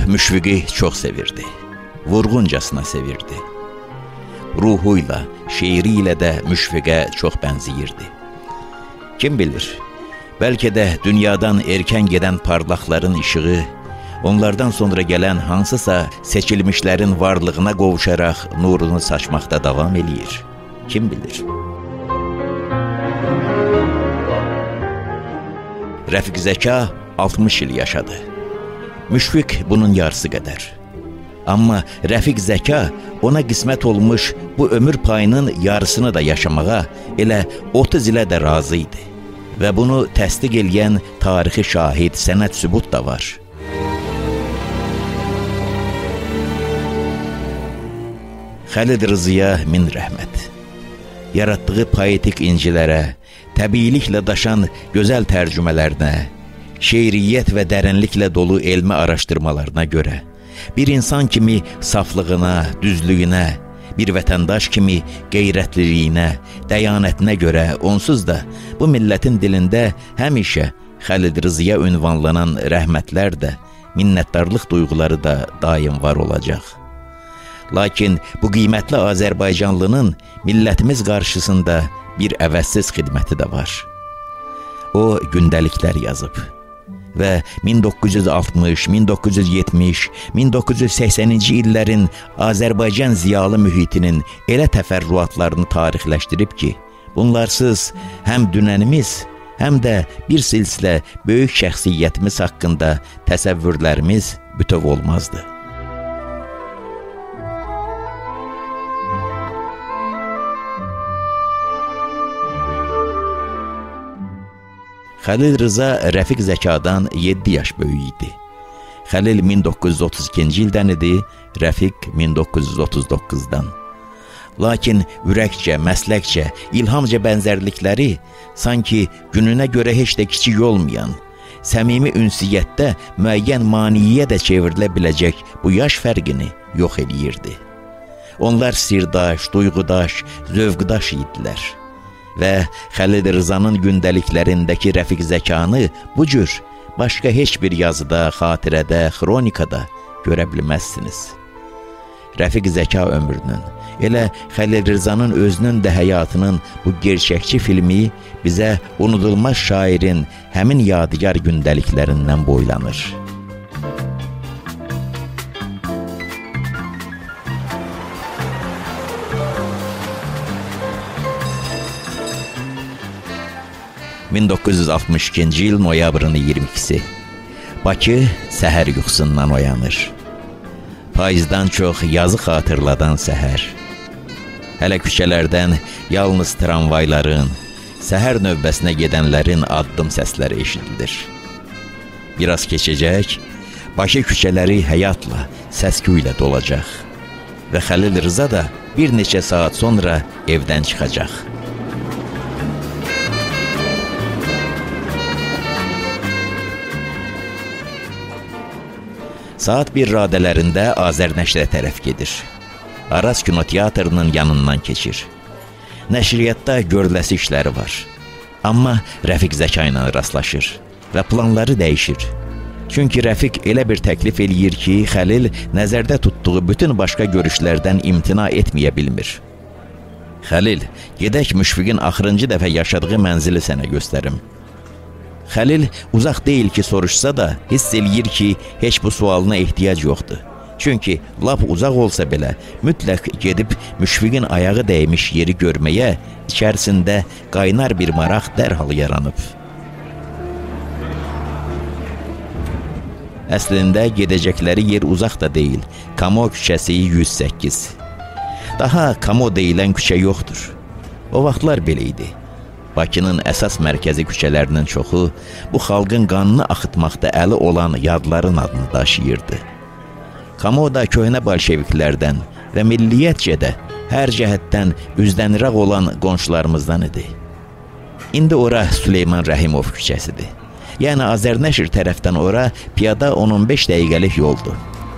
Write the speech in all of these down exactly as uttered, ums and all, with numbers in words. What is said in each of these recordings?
Müşfiqi çox sevirdi. Vurğuncasına sevirdi. Ruhuyla, şeiri ilə də Müşfiqə çox bənziyirdi. Kim bilir, bəlkə də dünyadan erkən gedən parlaqların işığı, onlardan sonra gələn hansısa seçilmişlərin varlığına qovuşaraq nurunu saçmaqda davam eləyir. Kim bilir? Rəfiq Zəka altmış il yaşadı. Müşfiq bunun yarısı qədər. Amma Rəfiq Zəka ona qismət olmuş bu ömür payının yarısını da yaşamağa elə otuz ilə də razı idi. Və bunu təsdiq eləyən tarixi şahid, sənət sübut da var. Xəlil Rızıya min rəhmət. Yaratdığı poetik incilərə, təbiiliklə daşan gözəl tərcümələrinə, şeiriyyət və dərinliklə dolu elmi araşdırmalarına görə, bir insan kimi saflığına, düzlüyünə, bir vətəndaş kimi qeyrətliliyinə, dəyanətinə görə onsuz da bu millətin dilində həmişə Xəlil Rızıya ünvanlanan rəhmətlər də, minnətdarlıq duyğuları da daim var olacaq. Lakin bu qiymətli Azərbaycanlının millətimiz qarşısında bir əvəzsiz xidməti də var. O gündəliklər yazıb və min doqquz yüz altmış, min doqquz yüz yetmiş, min doqquz yüz səksəninci illərin Azərbaycan ziyalı mühitinin elə təfərrüatlarını tarixləşdirib ki, bunlarsız həm dünənimiz, həm də bir silsilə böyük şəxsiyyətimiz haqqında təsəvvürlərimiz bütöv olmazdı. Xəlil Rıza Rəfiq Zəkadan yeddi yaş böyük idi. Xəlil min doqquz yüz otuz ikinci ildən idi, Rəfiq min doqquz yüz otuz doqquzdan. Lakin ürəkcə, məsləkcə, ilhamca bənzərlikləri sanki gününə görə heç də kiçik olmayan, səmimi ünsiyyətdə müəyyən maniyə də çevrilə biləcək bu yaş fərqini yox eləyirdi. Onlar sirdaş, duyğudaş, zövqdaş idilər. Və Xəlil Rızanın gündəliklərindəki Rəfiq Zəkanı bu cür başqa heç bir yazıda, xatirədə, xronikada görə bilməzsiniz. Rəfiq Zəka ömrünün, elə Xəlil Rızanın özünün də həyatının bu gerçəkçi filmi bizə unudulmaz şairin həmin yadigar gündəliklərindən boylanır. min doqquz yüz altmış ikinci il noyabrın iyirmi ikisi. Bakı səhər yuxusundan oyanır. Payızdan çox yazı xatırladan səhər. Hələ küçələrdən yalnız tramvayların, səhər növbəsinə gedənlərin addım səsləri eşidilir. Biraz keçəcək, Bakı küçələri həyatla, səs-küylə dolacaq. Və Xəlil Rıza da bir neçə saat sonra evdən çıxacaq. Saat bir radələrində Azərnəşrə tərəf gedir. Araz kinoteatrının yanından keçir. Nəşriyyatda görüləsi işləri var. Amma Rəfiq Zəka ilə rastlaşır və planları dəyişir. Çünki Rəfiq elə bir təklif eləyir ki, Xəlil nəzərdə tutduğu bütün başqa görüşlərdən imtina etməyə bilmir. Xəlil, gedək Müşfiqin axırıncı dəfə yaşadığı mənzili sənə göstərim. Xəlil uzaq deyil ki, soruşsa da hiss eləyir ki, heç bu sualına ehtiyac yoxdur. Çünki lap uzaq olsa belə mütləq gedib Müşfiqin ayağı dəymiş yeri görməyə içərisində qaynar bir maraq dərhal yaranıb. Əslində gedəcəkləri yer uzaq da deyil, Kamo küçəsi yüz səkkiz. Daha Kamo deyilən küçə yoxdur. O vaxtlar belə idi. Bakının əsas mərkəzi küçələrinin çoxu bu xalqın qanını axıtmaqda əli olan yadların adını daşıyırdı. Kamo da köhnə bolşeviklərdən və milliyyətcə də hər cəhətdən üzdəniraq olan qonşularımızdan idi. İndi ora Süleyman Rəhimov küçəsidir. Yəni Azərnəşr tərəfdən ora piyada on on beş dəqiqəlik yoldur.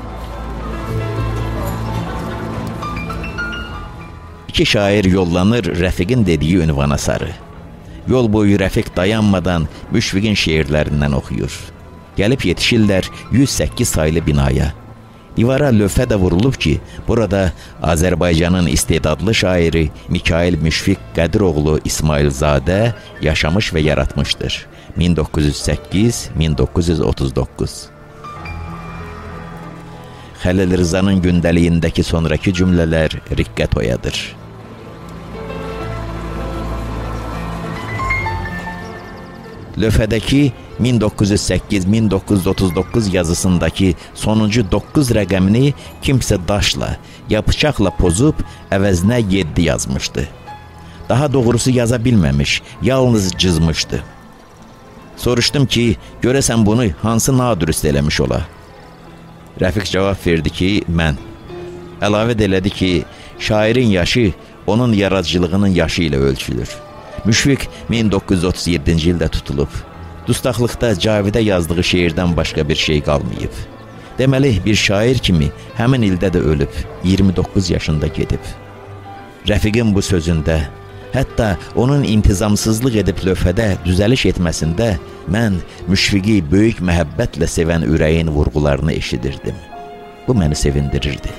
İki şair yollanır Rəfiqin dediyi ünvana sarı. Yol boyu Rəfiq dayanmadan Müşfiqin şeirlərindən oxuyur. Gəlib yetişirlər yüz səkkiz saylı binaya. Divara lövhə də vurulub ki, burada Azərbaycanın istedadlı şairi Mikayıl Müşfiq Qədiroğlu İsmailzadə yaşamış və yaratmışdır. min doqquz yüz səkkiz - min doqquz yüz otuz doqquz. Xəlil Rızanın gündəliyindəki sonraki cümlələr riqqət oyadır. Lövhədəki min doqquz yüz səkkiz - min doqquz yüz otuz doqquz yazısındakı sonuncu doqquz rəqəmini kimsə daşla, ya bıçaqla pozub əvəzinə yeddi yazmışdı. Daha doğrusu yaza bilməmiş, yalnız cızmışdı. Soruşdum ki, görəsən bunu hansı nadürüst eləmiş ola? Rəfiq cavab verdi ki, mən. Əlavə elədi ki, şairin yaşı onun yaradıcılığının yaşı ilə ölçülür. Müşfiq min doqquz yüz otuz yeddinci ildə tutulub. Dustaqlıqda Cavidə yazdığı şeirdən başqa bir şey qalmayıb. Deməli, bir şair kimi həmin ildə də ölüb, iyirmi doqquz yaşında gedib. Rəfiqin bu sözündə, hətta onun intizamsızlıq edib lövhədə düzəliş etməsində mən Müşfiqi böyük məhəbbətlə sevən ürəyin vurğularını eşidirdim. Bu məni sevindirirdi.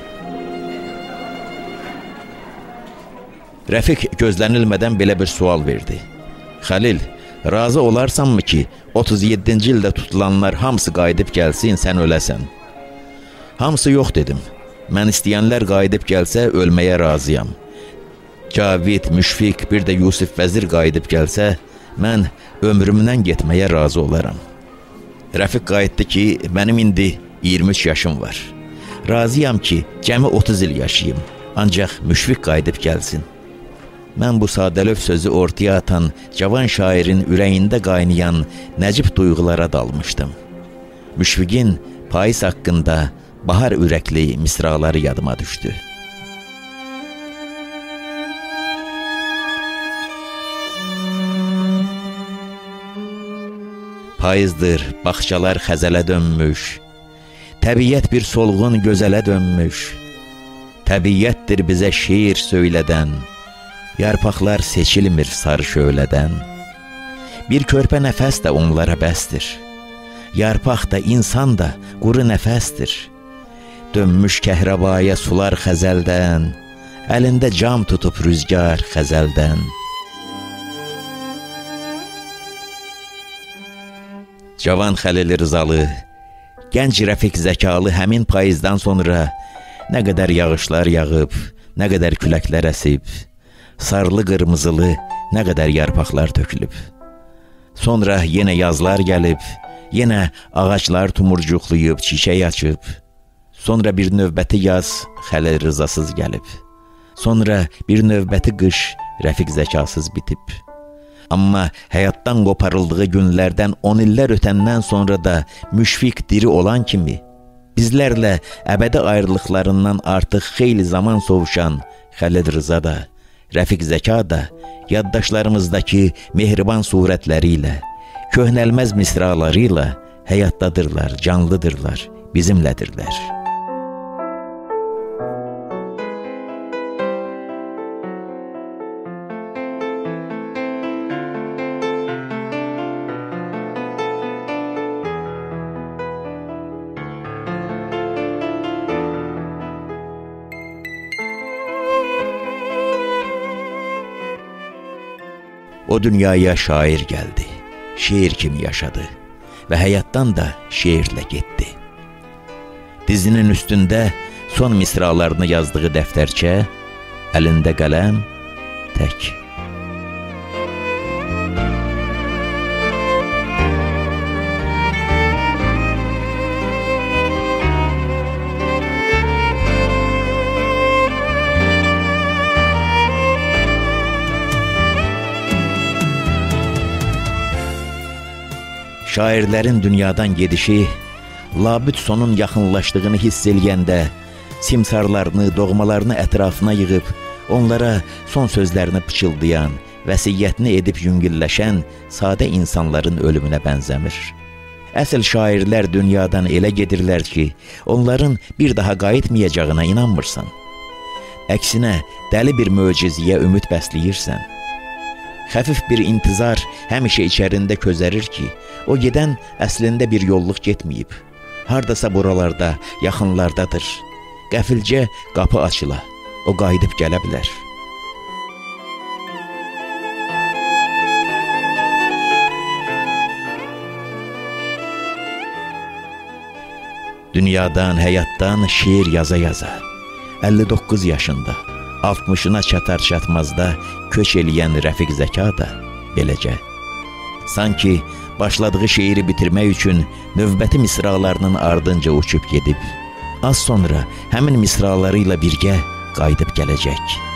Rəfiq gözlənilmədən belə bir sual verdi. Xəlil, razı olarsanmı ki, otuz yeddinci ildə tutulanlar hamısı qayıdıb gəlsin, sən öləsən? Hamısı yox dedim. Mən istəyənlər qayıdıb gəlsə ölməyə razıyam. Cavid, Müşfiq, bir də Yusif Vəzir qayıdıb gəlsə, mən ömrümdən getməyə razı olaram. Rəfiq qayıtdı ki, mənim indi iyirmi üç yaşım var. Razıyam ki, cəmi otuz il yaşayım, ancaq Müşfiq qayıdıb gəlsin. Mən bu sadəlöv sözü ortaya atan cavan şairin ürəyində qaynayan nəcib duyğulara dalmışdım. Müşfiqin payız haqqında bahar ürəkli misraları yadıma düşdü. Payızdır, bağçalar xəzələ dönmüş, təbiyyət bir solğun gözələ dönmüş, təbiyyətdir bizə şeir söylədən, yarpaqlar seçilmir sarı şölədən. Bir körpə nəfəs də onlara bəsdir, yarpaq da insan da quru nəfəsdir. Dönmüş kəhrabaya sular xəzəldən, əlində cam tutub rüzgar xəzəldən. Cavan Xəlil Rızalı, gənc Rəfiq Zəkalı həmin payızdan sonra nə qədər yağışlar yağıb, nə qədər küləklər əsib, sarılı qırmızılı nə qədər yarpaqlar tökülüb. Sonra yenə yazlar gəlib, yenə ağaclar tumurcuqlayıb, çiçək açıb. Sonra bir növbəti yaz Xəlil Rızasız gəlib. Sonra bir növbəti qış Rəfiq Zəkasız bitib. Amma həyatdan qoparıldığı günlərdən on illər ötəndən sonra da Müşfiq diri olan kimi, bizlərlə əbədi ayrılıqlarından artıq xeyli zaman sovuşan Xəlil Rıza da, Rəfiq Zəka da yaddaşlarımızdakı mehriban surətləri ilə, köhnəlməz misraları ilə həyatdadırlar, canlıdırlar, bizimlədirlər. O dünyaya şair gəldi, şeir kimi yaşadı və həyatdan da şeirlə getdi. Dizinin üstündə son misralarını yazdığı dəftərçə, əlində qələm, tək. Şairlərin dünyadan gedişi, labüd sonun yaxınlaşdığını hiss eləyəndə, simsarlarını, doğmalarını ətrafına yığıb, onlara son sözlərini pıçıldayan, vəsiyyətini edib yüngülləşən sadə insanların ölümünə bənzəmir. Əsl şairlər dünyadan elə gedirlər ki, onların bir daha qayıtmayacağına inanmırsan. Əksinə, dəli bir möcüzəyə ümid bəsləyirsən. Xəfif bir intizar həmişə içərində közərir ki, o gedən əslində bir yolluq getməyib. Hardasa buralarda, yaxınlardadır. Qəfilcə qapı açıla, o qayıdıb gələ bilər. Dünyadan, həyatdan şiir yaza-yaza, əlli doqquz yaşında, altmışına çatar-çatmazda köç eləyən Rəfiq Zəka da beləcə. Sanki başladığı şeiri bitirmək üçün növbəti misralarının ardınca uçub gedib, az sonra həmin misralarıyla birgə qayıdıb gələcək.